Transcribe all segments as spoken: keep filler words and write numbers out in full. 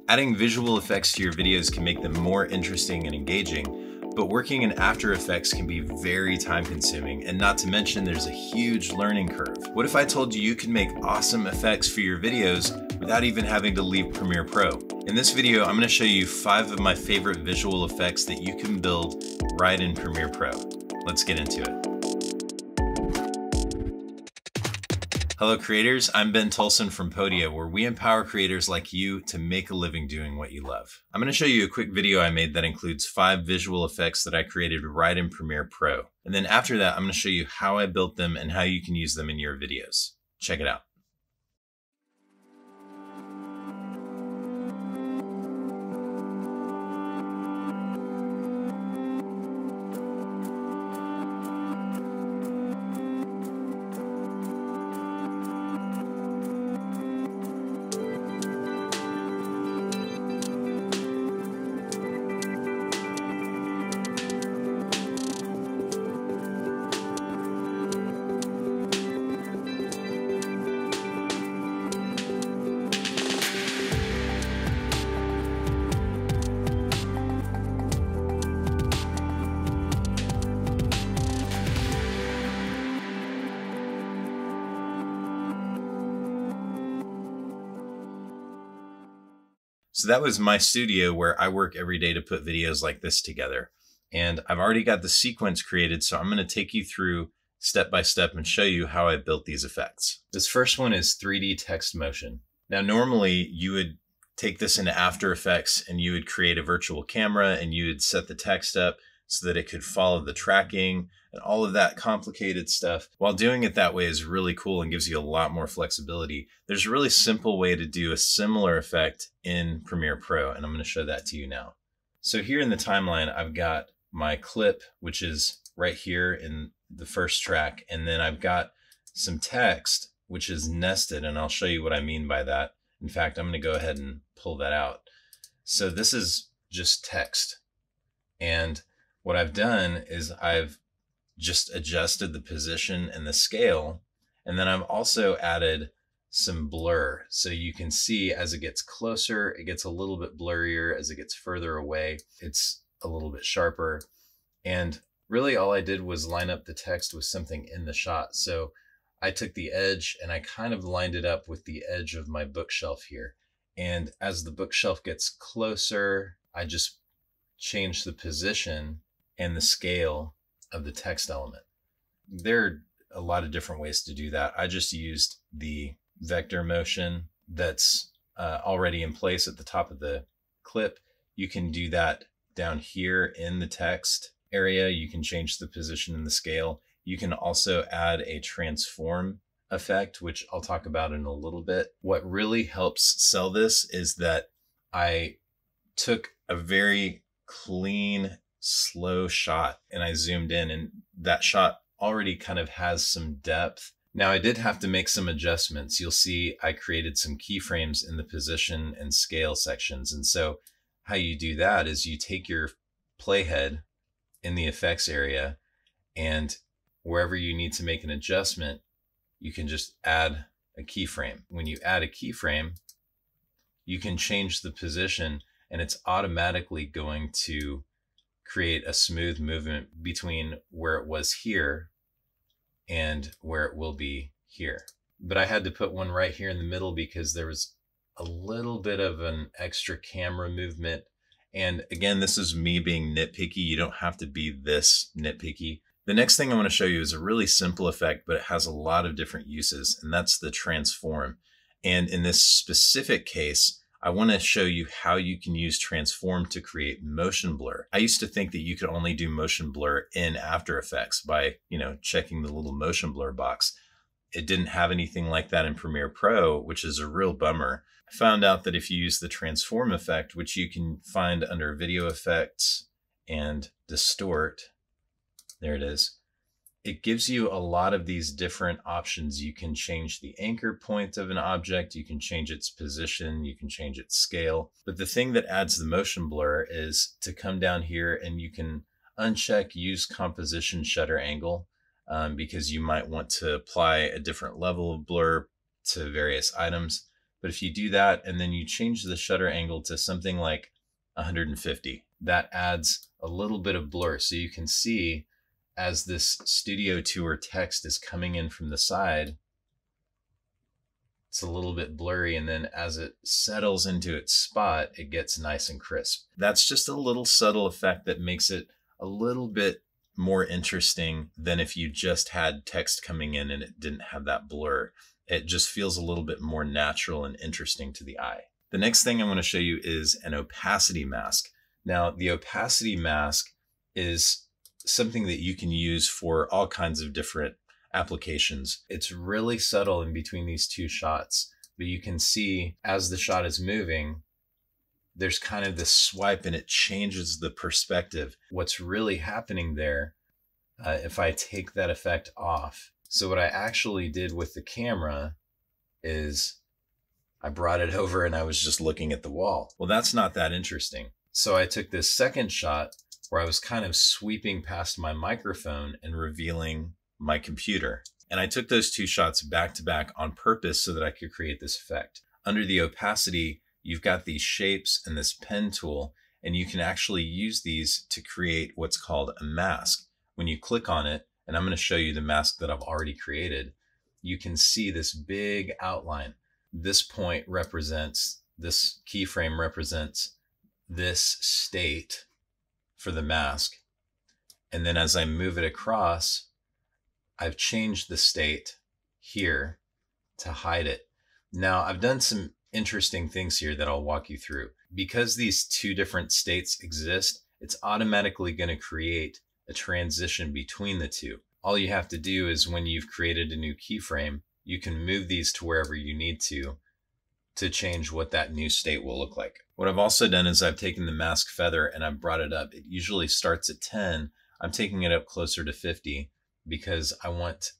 Adding visual effects to your videos can make them more interesting and engaging, but working in After Effects can be very time consuming, and not to mention there's a huge learning curve. What if I told you you can make awesome effects for your videos without even having to leave Premiere Pro? In this video, I'm going to show you five of my favorite visual effects that you can build right in Premiere Pro. Let's get into it. Hello creators, I'm Ben Tolson from Podia, where we empower creators like you to make a living doing what you love. I'm going to show you a quick video I made that includes five visual effects that I created right in Premiere Pro. And then after that, I'm going to show you how I built them and how you can use them in your videos. Check it out. So that was my studio where I work every day to put videos like this together. And I've already got the sequence created, so I'm going to take you through step by step and show you how I built these effects. This first one is three D text motion. Now, normally you would take this into After Effects and you would create a virtual camera and you would set the text up so that it could follow the tracking and all of that complicated stuff. While doing it that way is really cool and gives you a lot more flexibility, there's a really simple way to do a similar effect in Premiere Pro, and I'm going to show that to you now. So here in the timeline, I've got my clip, which is right here in the first track, and then I've got some text, which is nested, and I'll show you what I mean by that. In fact, I'm going to go ahead and pull that out. So this is just text, and what I've done is I've just adjusted the position and the scale. And then I've also added some blur. So you can see as it gets closer, it gets a little bit blurrier. As it gets further away, it's a little bit sharper. And really all I did was line up the text with something in the shot. So I took the edge and I kind of lined it up with the edge of my bookshelf here. And as the bookshelf gets closer, I just change the position and the scale of the text element. There are a lot of different ways to do that. I just used the vector motion that's uh, already in place at the top of the clip. You can do that down here in the text area. You can change the position and the scale. You can also add a transform effect, which I'll talk about in a little bit. What really helps sell this is that I took a very clean, slow shot and I zoomed in, and that shot already kind of has some depth. Now I did have to make some adjustments. You'll see I created some keyframes in the position and scale sections. And so how you do that is you take your playhead in the effects area, and wherever you need to make an adjustment, you can just add a keyframe. When you add a keyframe, you can change the position and it's automatically going to create a smooth movement between where it was here and where it will be here. But I had to put one right here in the middle because there was a little bit of an extra camera movement. And again, this is me being nitpicky. You don't have to be this nitpicky. The next thing I want to show you is a really simple effect, but it has a lot of different uses, and that's the transform. And in this specific case, I want to show you how you can use transform to create motion blur. I used to think that you could only do motion blur in After Effects by, you know, checking the little motion blur box. It didn't have anything like that in Premiere Pro, which is a real bummer. I found out that if you use the transform effect, which you can find under video effects and distort, there it is. It gives you a lot of these different options. You can change the anchor point of an object, you can change its position, you can change its scale. But the thing that adds the motion blur is to come down here and you can uncheck use composition shutter angle um, because you might want to apply a different level of blur to various items. But if you do that and then you change the shutter angle to something like one hundred fifty, that adds a little bit of blur. So you can see as this studio tour text is coming in from the side, it's a little bit blurry, and then as it settles into its spot, it gets nice and crisp. That's just a little subtle effect that makes it a little bit more interesting than if you just had text coming in and it didn't have that blur. It just feels a little bit more natural and interesting to the eye. The next thing I want to show you is an opacity mask. Now, the opacity mask is something that you can use for all kinds of different applications. It's really subtle in between these two shots, but you can see as the shot is moving, there's kind of this swipe and it changes the perspective. What's really happening there, uh, if I take that effect off. So what I actually did with the camera is I brought it over and I was just looking at the wall. Well, that's not that interesting. So I took this second shot where I was kind of sweeping past my microphone and revealing my computer. And I took those two shots back to back on purpose so that I could create this effect. Under the opacity, you've got these shapes and this pen tool, and you can actually use these to create what's called a mask. When you click on it, and I'm going to show you the mask that I've already created, you can see this big outline. This point represents, this keyframe represents this state for the mask. And then as I move it across, I've changed the state here to hide it. Now, I've done some interesting things here that I'll walk you through. Because these two different states exist, it's automatically going to create a transition between the two. All you have to do is when you've created a new keyframe, you can move these to wherever you need to, to change what that new state will look like. What I've also done is I've taken the mask feather and I've brought it up. It usually starts at ten. I'm taking it up closer to fifty because I want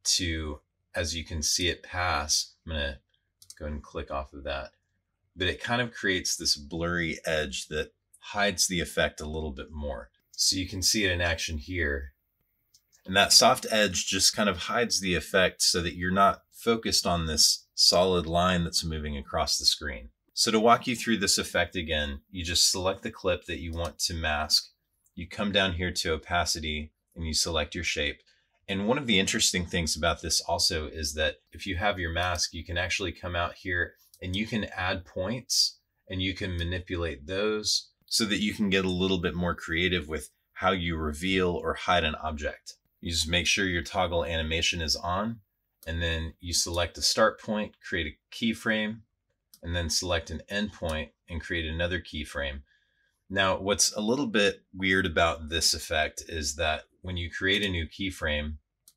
to, as you can see it pass, I'm going to go ahead and click off of that. But it kind of creates this blurry edge that hides the effect a little bit more. So you can see it in action here. And that soft edge just kind of hides the effect so that you're not focused on this solid line that's moving across the screen. So to walk you through this effect again, you just select the clip that you want to mask. You come down here to opacity and you select your shape. And one of the interesting things about this also is that if you have your mask, you can actually come out here and you can add points and you can manipulate those so that you can get a little bit more creative with how you reveal or hide an object. You just make sure your toggle animation is on, and then you select a start point, create a keyframe, and then select an end point and create another keyframe. Now, what's a little bit weird about this effect is that when you create a new keyframe,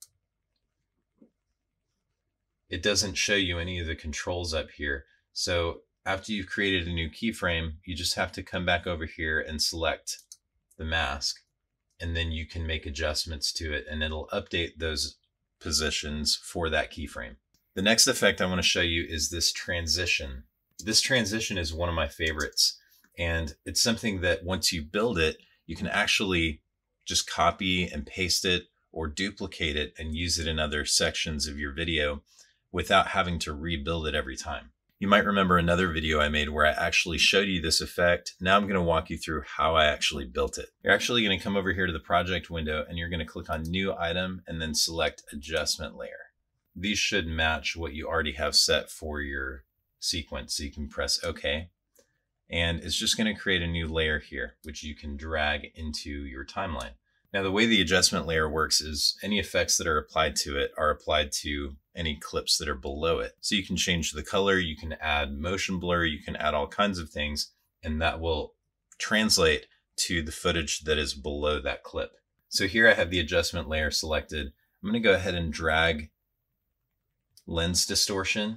it doesn't show you any of the controls up here. So after you've created a new keyframe, you just have to come back over here and select the mask, and then you can make adjustments to it and it'll update those positions for that keyframe. The next effect I want to show you is this transition. This transition is one of my favorites, and it's something that once you build it, you can actually just copy and paste it or duplicate it and use it in other sections of your video without having to rebuild it every time. You might remember another video I made where I actually showed you this effect. Now I'm going to walk you through how I actually built it. You're actually going to come over here to the project window and you're going to click on new item and then select adjustment layer. These should match what you already have set for your sequence. So you can press OK. And it's just going to create a new layer here, which you can drag into your timeline. Now, the way the adjustment layer works is any effects that are applied to it are applied to any clips that are below it. So you can change the color, you can add motion blur, you can add all kinds of things, and that will translate to the footage that is below that clip. So here I have the adjustment layer selected. I'm going to go ahead and drag lens distortion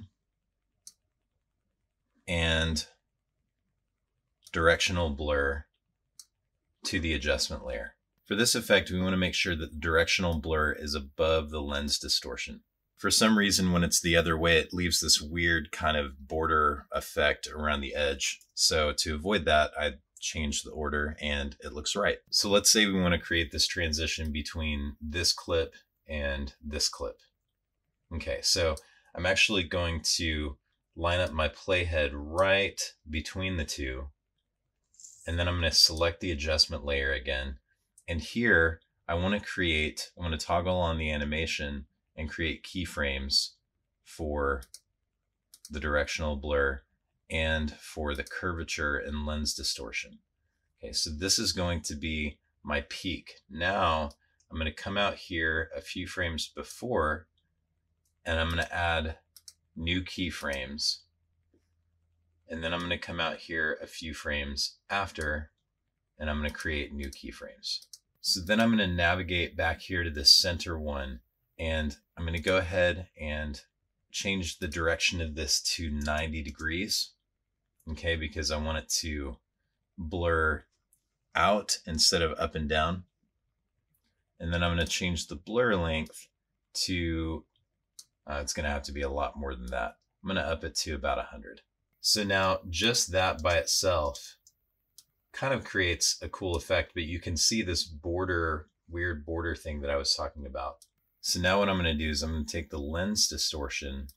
and directional blur to the adjustment layer. For this effect, we want to make sure that the directional blur is above the lens distortion. For some reason, when it's the other way, it leaves this weird kind of border effect around the edge. So to avoid that, I changed the order and it looks right. So let's say we want to create this transition between this clip and this clip. Okay, so I'm actually going to line up my playhead right between the two. And then I'm going to select the adjustment layer again. And here I want to create, I'm going to toggle on the animation and create keyframes for the directional blur and for the curvature and lens distortion. Okay, so this is going to be my peak. Now I'm going to come out here a few frames before, and I'm going to add new keyframes. And then I'm going to come out here a few frames after, and I'm going to create new keyframes. So then I'm going to navigate back here to the center one, and I'm going to go ahead and change the direction of this to ninety degrees. Okay, because I want it to blur out instead of up and down. And then I'm going to change the blur length to, uh, it's going to have to be a lot more than that. I'm going to up it to about one hundred. So now just that by itself kind of creates a cool effect, but you can see this border, weird border thing that I was talking about. So now what I'm going to do is I'm going to take the lens distortion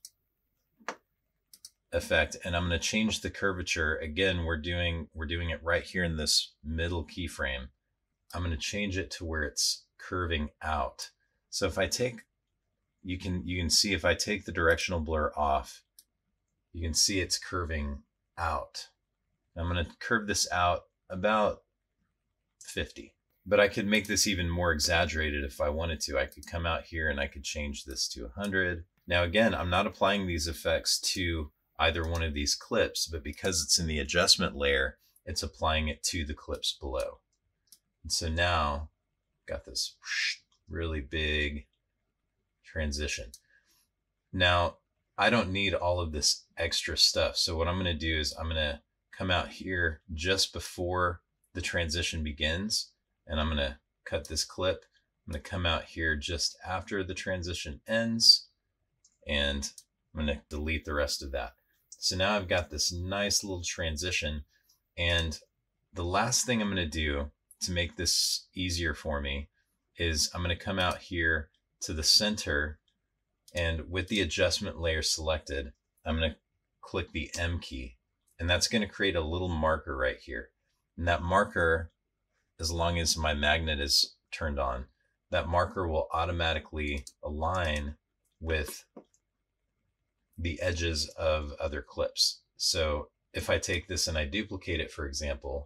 effect and I'm going to change the curvature. Again, we're doing, we're doing it right here in this middle keyframe. I'm going to change it to where it's curving out. So if I take, you can, you can see if I take the directional blur off, you can see it's curving out. I'm going to curve this out about fifty, but I could make this even more exaggerated if I wanted to. I could come out here and I could change this to one hundred. Now, again, I'm not applying these effects to either one of these clips, but because it's in the adjustment layer, it's applying it to the clips below. And so now got this really big transition. Now, I don't need all of this extra stuff. So what I'm going to do is I'm going to come out here just before the transition begins, and I'm going to cut this clip. I'm going to come out here just after the transition ends, and I'm going to delete the rest of that. So now I've got this nice little transition, and the last thing I'm going to do to make this easier for me is I'm going to come out here to the center, and with the adjustment layer selected, I'm going to click the M key, and that's going to create a little marker right here. And that marker, as long as my magnet is turned on, that marker will automatically align with the edges of other clips. So if I take this and I duplicate it, for example,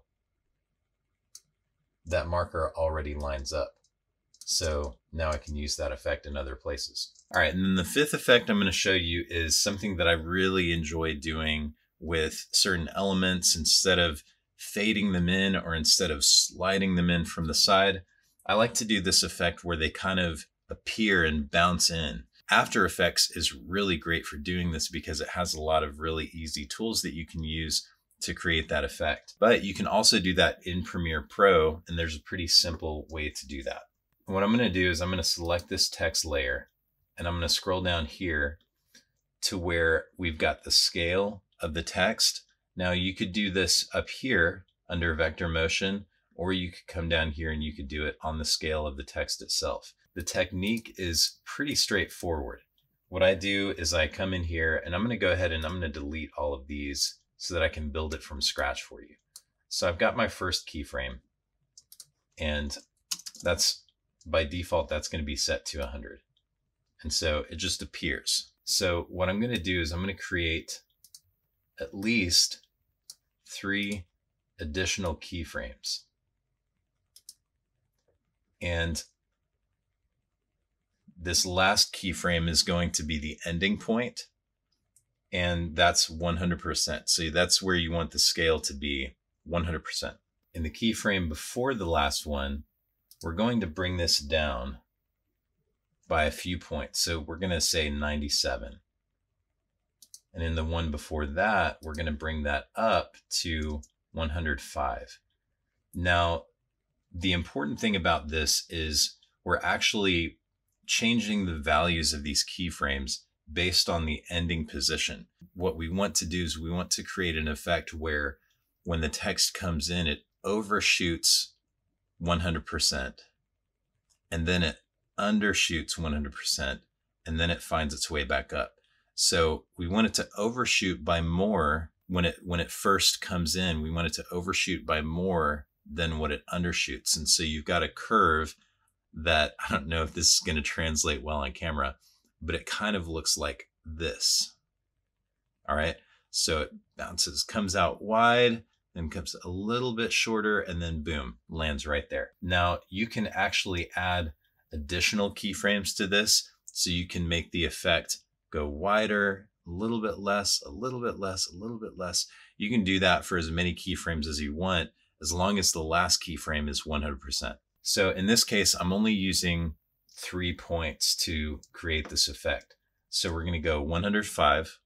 that marker already lines up. So now I can use that effect in other places. All right, and then the fifth effect I'm going to show you is something that I really enjoy doing with certain elements. Instead of fading them in or instead of sliding them in from the side, I like to do this effect where they kind of appear and bounce in. After Effects is really great for doing this because it has a lot of really easy tools that you can use to create that effect. But you can also do that in Premiere Pro, and there's a pretty simple way to do that. What I'm going to do is I'm going to select this text layer, and I'm going to scroll down here to where we've got the scale of the text. Now you could do this up here under vector motion, or you could come down here and you could do it on the scale of the text itself. The technique is pretty straightforward. What I do is I come in here and I'm going to go ahead and I'm going to delete all of these so that I can build it from scratch for you. So I've got my first keyframe, and that's by default, that's going to be set to one hundred. And so it just appears. So what I'm going to do is I'm going to create at least three additional keyframes. And this last keyframe is going to be the ending point, and that's one hundred percent. So that's where you want the scale to be one hundred percent. In the keyframe before the last one, we're going to bring this down by a few points. So we're going to say ninety-seven. And in the one before that, we're going to bring that up to one hundred five. Now, the important thing about this is we're actually changing the values of these keyframes based on the ending position. What we want to do is we want to create an effect where when the text comes in, it overshoots one hundred percent, and then it undershoots one hundred percent, and then it finds its way back up. So we want it to overshoot by more when it when it first comes in. We want it to overshoot by more than what it undershoots. And so you've got a curve that, I don't know if this is going to translate well on camera, but it kind of looks like this. All right. So it bounces, comes out wide, then comes a little bit shorter, and then boom, lands right there. Now you can actually add additional keyframes to this. So you can make the effect go wider, a little bit less, a little bit less, a little bit less. You can do that for as many keyframes as you want, as long as the last keyframe is one hundred percent. So in this case, I'm only using three points to create this effect. So we're going to go one hundred five,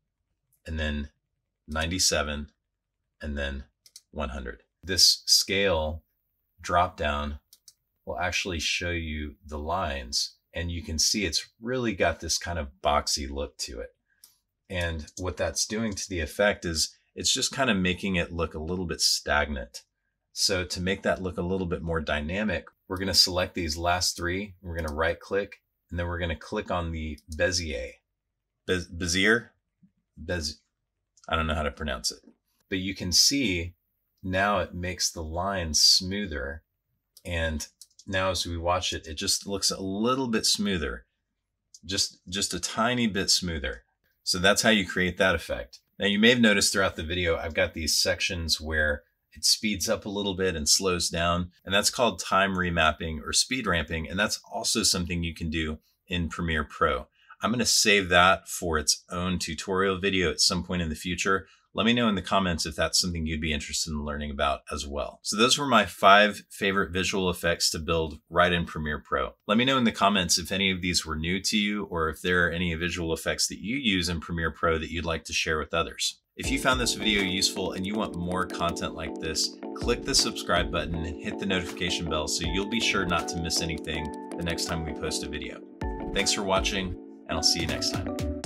and then ninety-seven, and then one hundred. This scale drop down will actually show you the lines, and you can see it's really got this kind of boxy look to it. And what that's doing to the effect is it's just kind of making it look a little bit stagnant. So to make that look a little bit more dynamic, we're going to select these last three. We're going to right click, and then we're going to click on the Bezier. Bez Bezier? Bez I don't know how to pronounce it. But you can see now it makes the lines smoother. And now as we watch it, it just looks a little bit smoother. Just, just a tiny bit smoother. So that's how you create that effect. Now you may have noticed throughout the video, I've got these sections where it speeds up a little bit and slows down. And that's called time remapping or speed ramping. And that's also something you can do in Premiere Pro. I'm going to save that for its own tutorial video at some point in the future. Let me know in the comments if that's something you'd be interested in learning about as well. So those were my five favorite visual effects to build right in Premiere Pro. Let me know in the comments if any of these were new to you, or if there are any visual effects that you use in Premiere Pro that you'd like to share with others. If you found this video useful and you want more content like this, click the subscribe button and hit the notification bell so you'll be sure not to miss anything the next time we post a video. Thanks for watching, and I'll see you next time.